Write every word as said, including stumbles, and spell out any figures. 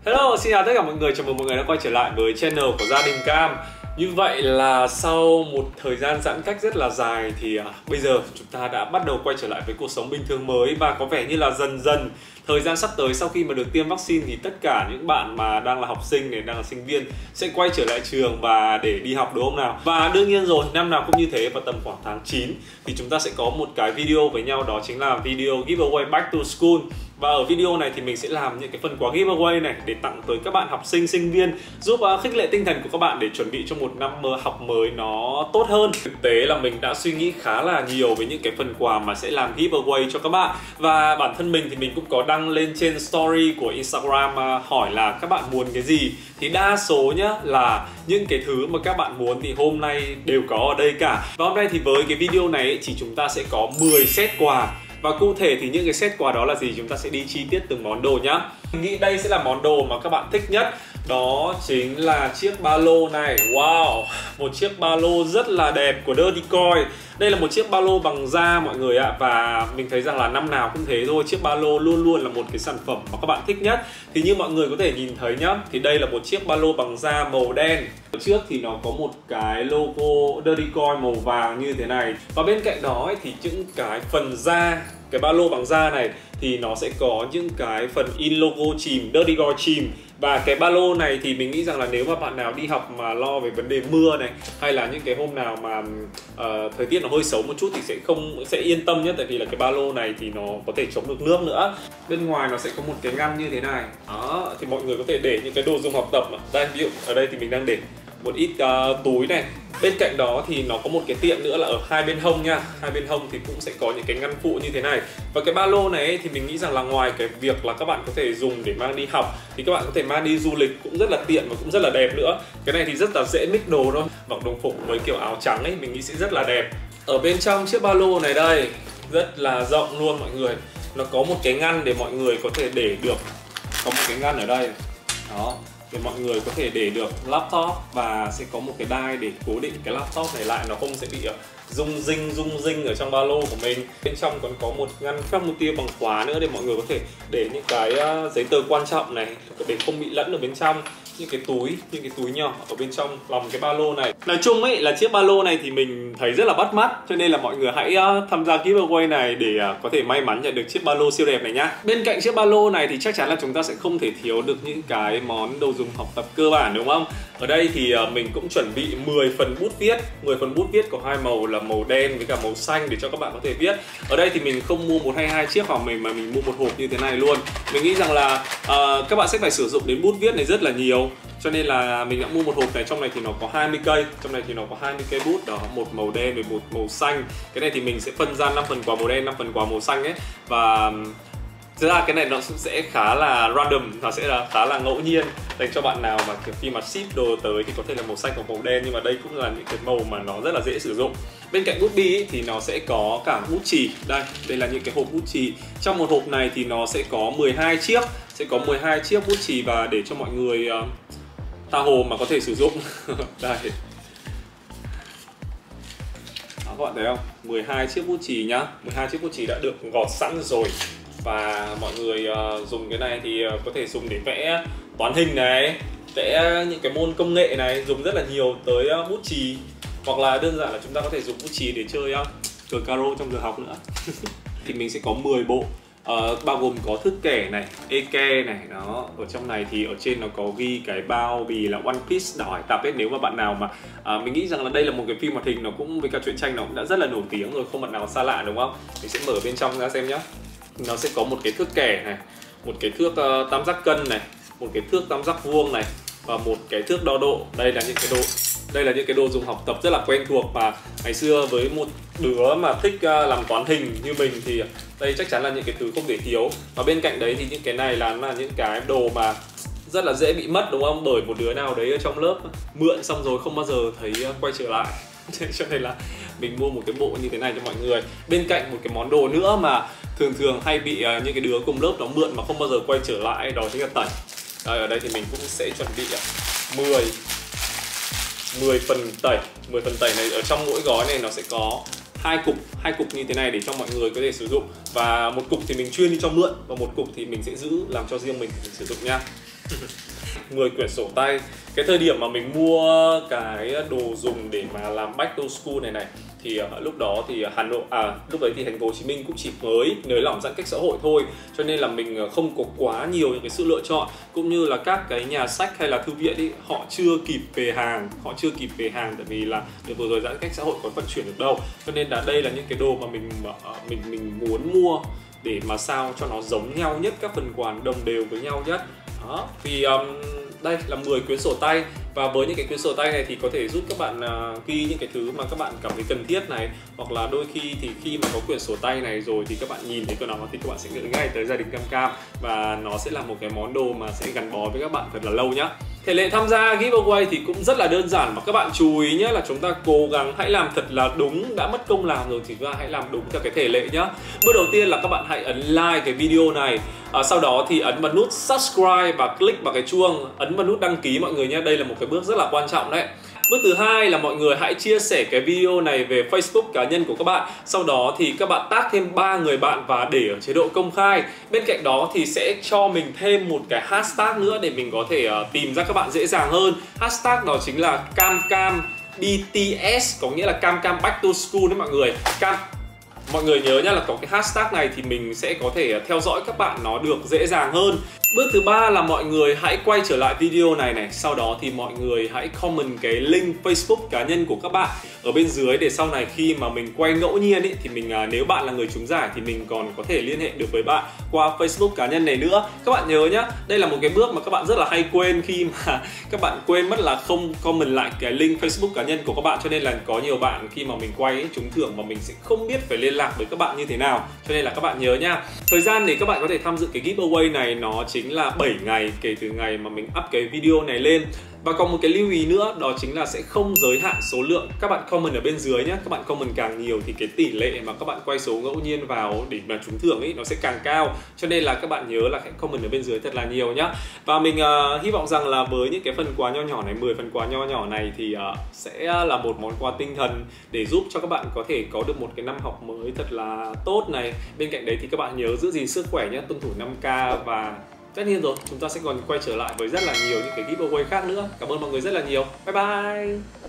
Hello, xin chào tất cả mọi người, chào mừng mọi người đã quay trở lại với channel của Gia Đình Cam. Như vậy là sau một thời gian giãn cách rất là dài thì à, bây giờ chúng ta đã bắt đầu quay trở lại với cuộc sống bình thường mới. Và có vẻ như là dần dần thời gian sắp tới sau khi mà được tiêm vaccine thì tất cả những bạn mà đang là học sinh này, đang là sinh viên sẽ quay trở lại trường và để đi học, đúng không nào? Và đương nhiên rồi, năm nào cũng như thế, vào tầm khoảng tháng chín thì chúng ta sẽ có một cái video với nhau, đó chính là video giveaway Back to School. Và ở video này thì mình sẽ làm những cái phần quà giveaway này để tặng tới các bạn học sinh, sinh viên, giúp uh, khích lệ tinh thần của các bạn để chuẩn bị cho một năm học mới nó tốt hơn. Thực tế là mình đã suy nghĩ khá là nhiều với những cái phần quà mà sẽ làm giveaway cho các bạn. Và bản thân mình thì mình cũng có đăng lên trên story của Instagram uh, hỏi là các bạn muốn cái gì. Thì đa số nhá là những cái thứ mà các bạn muốn thì hôm nay đều có ở đây cả. Và hôm nay thì với cái video này ấy, thì chúng ta sẽ có mười set quà. Và cụ thể thì những cái set quà đó là gì, chúng ta sẽ đi chi tiết từng món đồ nhá. Mình nghĩ đây sẽ là món đồ mà các bạn thích nhất. Đó chính là chiếc ba lô này. Wow, một chiếc ba lô rất là đẹp của Dirty Coin. Đây là một chiếc ba lô bằng da mọi người ạ. Và mình thấy rằng là năm nào cũng thế thôi, chiếc ba lô luôn luôn là một cái sản phẩm mà các bạn thích nhất. Thì như mọi người có thể nhìn thấy nhá, thì đây là một chiếc ba lô bằng da màu đen. Ở trước thì nó có một cái logo Dirty Coin màu vàng như thế này. Và bên cạnh đó ấy, thì những cái phần da, cái ba lô bằng da này thì nó sẽ có những cái phần in logo chìm, Dirty Coin chìm. Và cái ba lô này thì mình nghĩ rằng là nếu mà bạn nào đi học mà lo về vấn đề mưa này, hay là những cái hôm nào mà uh, thời tiết nó hơi xấu một chút thì sẽ không sẽ yên tâm nhất, tại vì là cái ba lô này thì nó có thể chống được nước nữa. Bên ngoài nó sẽ có một cái ngăn như thế này. Đó, thì mọi người có thể để những cái đồ dùng học tập. Đây, ví dụ ở đây thì mình đang để một ít uh, túi này. Bên cạnh đó thì nó có một cái tiện nữa là ở hai bên hông nha. Hai bên hông thì cũng sẽ có những cái ngăn phụ như thế này. Và cái ba lô này ấy, thì mình nghĩ rằng là ngoài cái việc là các bạn có thể dùng để mang đi học thì các bạn có thể mang đi du lịch cũng rất là tiện và cũng rất là đẹp nữa. Cái này thì rất là dễ mix đồ thôi. Mặc đồng phục với kiểu áo trắng ấy, mình nghĩ sẽ rất là đẹp. Ở bên trong chiếc ba lô này đây, rất là rộng luôn mọi người. Nó có một cái ngăn để mọi người có thể để được. Có một cái ngăn ở đây. Đó, để mọi người có thể để được laptop và sẽ có một cái đai để cố định cái laptop này lại, nó không sẽ bị rung rinh rung rinh ở trong ba lô của mình. Bên trong còn có một ngăn phép một tia bằng khóa nữa để mọi người có thể để những cái giấy tờ quan trọng này để không bị lẫn ở bên trong. Những cái túi, những cái túi nhỏ ở bên trong lòng cái ba lô này. Nói chung ấy là chiếc ba lô này thì mình thấy rất là bắt mắt, cho nên là mọi người hãy uh, tham gia giveaway này để uh, có thể may mắn nhận được chiếc ba lô siêu đẹp này nhá. Bên cạnh chiếc ba lô này thì chắc chắn là chúng ta sẽ không thể thiếu được những cái món đồ dùng học tập cơ bản, đúng không? Ở đây thì uh, mình cũng chuẩn bị mười phần bút viết. mười phần bút viết có hai màu là màu đen với cả màu xanh để cho các bạn có thể viết. Ở đây thì mình không mua một hay hai chiếc của mình mà mình mua một hộp như thế này luôn. Mình nghĩ rằng là uh, các bạn sẽ phải sử dụng đến bút viết này rất là nhiều, cho nên là mình đã mua một hộp này. Trong này thì nó có hai mươi cây, trong này thì nó có hai mươi cây bút đó, một màu đen và một màu xanh. Cái này thì mình sẽ phân ra năm phần quà màu đen, năm phần quà màu xanh ấy. Và thực ra cái này nó sẽ khá là random, nó sẽ là khá là ngẫu nhiên dành cho bạn nào mà kiểu khi mà ship đồ tới thì có thể là màu xanh hoặc màu đen, nhưng mà đây cũng là những cái màu mà nó rất là dễ sử dụng. Bên cạnh bút bi ý, thì nó sẽ có cả bút chì. Đây, đây là những cái hộp bút chì. Trong một hộp này thì nó sẽ có mười hai chiếc, sẽ có mười hai chiếc bút chì và để cho mọi người uh, tha hồ mà có thể sử dụng. Đây. Đó, các bạn thấy không? mười hai chiếc bút chì nhá. mười hai chiếc bút chì đã được gọt sẵn rồi. Và mọi người uh, dùng cái này thì uh, có thể dùng để vẽ toán hình này, vẽ những cái môn công nghệ này, dùng rất là nhiều tới uh, bút chì. Hoặc là đơn giản là chúng ta có thể dùng bút chì để chơi uh, cờ caro trong giờ học nữa. Thì mình sẽ có mười bộ. Uh, bao gồm có thước kẻ này, eke này, đó. Ở trong này thì ở trên nó có ghi cái bao bì là One Piece đảo hải tặc ấy. Nếu mà bạn nào mà uh, mình nghĩ rằng là đây là một cái phim hoạt hình, nó cũng với cả truyện tranh nó cũng đã rất là nổi tiếng rồi, không bạn nào xa lạ, đúng không? Mình sẽ mở bên trong ra xem nhá. Nó sẽ có một cái thước kẻ này, một cái thước uh, tam giác cân này, một cái thước tam giác vuông này và một cái thước đo độ. Đây là những cái đồ đây là những cái đồ dùng học tập rất là quen thuộc mà ngày xưa với một đứa mà thích uh, làm toán hình như mình thì đây chắc chắn là những cái thứ không thể thiếu. Và bên cạnh đấy thì những cái này là, là những cái đồ mà rất là dễ bị mất, đúng không? Bởi một đứa nào đấy ở trong lớp mượn xong rồi không bao giờ thấy uh, quay trở lại. Cho nên là mình mua một cái bộ như thế này cho mọi người. Bên cạnh một cái món đồ nữa mà thường thường hay bị uh, những cái đứa cùng lớp nó mượn mà không bao giờ quay trở lại, đó chính là tẩy. Đây, ở đây thì mình cũng sẽ chuẩn bị uh, mười phần tẩy. mười phần tẩy này ở trong mỗi gói này nó sẽ có hai cục, hai cục như thế này để cho mọi người có thể sử dụng. Và một cục thì mình chuyên đi cho mượn và một cục thì mình sẽ giữ làm cho riêng mình, mình sử dụng nha. mười quyển sổ tay. Cái thời điểm mà mình mua cái đồ dùng để mà làm back to school này này thì uh, lúc đó thì Hà Nội à lúc đấy thì thành phố Hồ Chí Minh cũng chỉ mới nới lỏng giãn cách xã hội thôi, cho nên là mình không có quá nhiều những cái sự lựa chọn, cũng như là các cái nhà sách hay là thư viện ý, họ chưa kịp về hàng, họ chưa kịp về hàng tại vì là vừa rồi giãn cách xã hội có vận chuyển được đâu, cho nên là đây là những cái đồ mà mình uh, mình mình muốn mua để mà sao cho nó giống nhau nhất, các phần quà đồng đều với nhau nhất. Đó, thì um, đây là mười quyển sổ tay, và với những cái quyển sổ tay này thì có thể giúp các bạn uh, ghi những cái thứ mà các bạn cảm thấy cần thiết này, hoặc là đôi khi thì khi mà có quyển sổ tay này rồi thì các bạn nhìn thấy của nó thì các bạn sẽ nghĩ ngay tới gia đình Cam Cam, và nó sẽ là một cái món đồ mà sẽ gắn bó với các bạn thật là lâu nhá. Thể lệ tham gia giveaway thì cũng rất là đơn giản, và các bạn chú ý nhé là chúng ta cố gắng hãy làm thật là đúng, đã mất công làm rồi thì chúng ta hãy làm đúng theo cái thể lệ nhá. Bước đầu tiên là các bạn hãy ấn like cái video này, à, sau đó thì ấn vào nút subscribe và click vào cái chuông, ấn vào nút đăng ký mọi người nhé. Đây là một cái bước rất là quan trọng đấy. Bước thứ hai là mọi người hãy chia sẻ cái video này về Facebook cá nhân của các bạn. Sau đó thì các bạn tag thêm ba người bạn và để ở chế độ công khai. Bên cạnh đó thì sẽ cho mình thêm một cái hashtag nữa để mình có thể uh, tìm ra các bạn dễ dàng hơn. Hashtag đó chính là CamCam bê tê ét, có nghĩa là CamCam Back to School đấy mọi người. Cam Mọi người nhớ nhá, là có cái hashtag này thì mình sẽ có thể theo dõi các bạn nó được dễ dàng hơn. Bước thứ ba là mọi người hãy quay trở lại video này này, sau đó thì mọi người hãy comment cái link Facebook cá nhân của các bạn ở bên dưới, để sau này khi mà mình quay ngẫu nhiên ý, thì mình nếu bạn là người trúng giải thì mình còn có thể liên hệ được với bạn qua Facebook cá nhân này nữa. Các bạn nhớ nhá, đây là một cái bước mà các bạn rất là hay quên, khi mà các bạn quên mất là không comment lại cái link Facebook cá nhân của các bạn, cho nên là có nhiều bạn khi mà mình quay ý, trúng thưởng mà mình sẽ không biết phải liên lạc với các bạn như thế nào, cho nên là các bạn nhớ nha. Thời gian để các bạn có thể tham dự cái giveaway này nó chính là bảy ngày kể từ ngày mà mình up cái video này lên. Và còn một cái lưu ý nữa, đó chính là sẽ không giới hạn số lượng các bạn comment ở bên dưới nhé. Các bạn comment càng nhiều thì cái tỷ lệ mà các bạn quay số ngẫu nhiên vào để mà trúng thưởng ấy nó sẽ càng cao. Cho nên là các bạn nhớ là hãy comment ở bên dưới thật là nhiều nhá. Và mình uh, hy vọng rằng là với những cái phần quà nho nhỏ này, mười phần quà nho nhỏ này thì uh, sẽ là một món quà tinh thần để giúp cho các bạn có thể có được một cái năm học mới thật là tốt này. Bên cạnh đấy thì các bạn nhớ giữ gìn sức khỏe nhé, tuân thủ năm K, và tất nhiên rồi, chúng ta sẽ còn quay trở lại với rất là nhiều những cái giveaway khác nữa. Cảm ơn mọi người rất là nhiều. Bye bye.